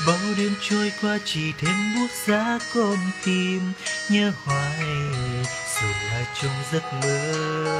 Bao đêm trôi qua chỉ thêm buốt giá con tim, nhớ hoài dù là trong giấc mơ.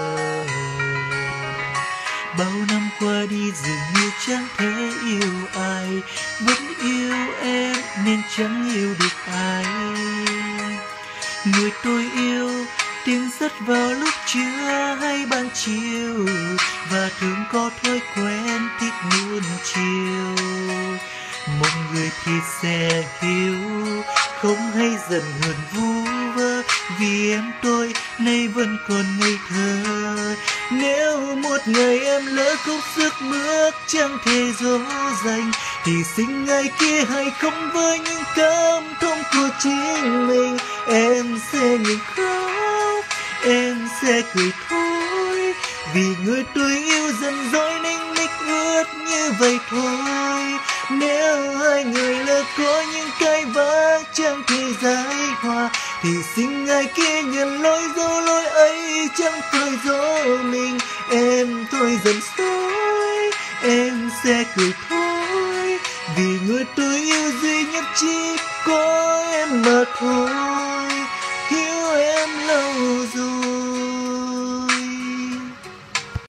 Bao năm qua đi dường như chẳng thể yêu ai, vẫn yêu em nên chẳng yêu được ai. Người tôi yêu tiếng rất vào lúc trưa hay ban chiều, và thường có thói quen thích nuông chiều. Một người thì sẽ hiểu, không hay giận hờn vu vơ, vì em tôi nay vẫn còn ngây thơ. Nếu một ngày em lỡ không sức bước chẳng thể dỗ dành, thì xin ngày kia hãy không với những cảm thông của chính mình. Em sẽ ngừng khóc, em sẽ cười thôi, vì người tôi yêu dần dối nên mít ướt như vậy thôi. Nếu hai người lỡ có những cái vã chẳng thể giải hòa, thì xin ngày kia nhận lỗi do lỗi ấy chẳng phải do mình. Em thôi dần dối, em sẽ cười thôi, vì người tôi yêu duy nhất chỉ có em mà thôi. Yêu em lâu rồi.